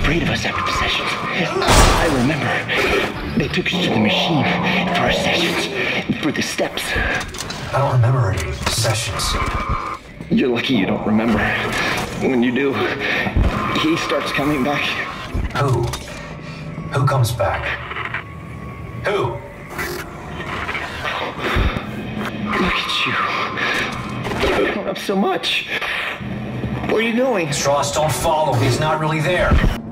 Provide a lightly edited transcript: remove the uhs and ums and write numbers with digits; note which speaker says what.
Speaker 1: afraid of us after the sessions. I remember. They took us to the machine for our sessions, for the steps.
Speaker 2: I don't remember any sessions.
Speaker 1: You're lucky you don't remember. When you do, he starts coming back.
Speaker 2: Who? Who comes back? Who?
Speaker 1: Look at you. You've grown up so much. Where are you going?
Speaker 2: Stross, don't follow. He's not really there.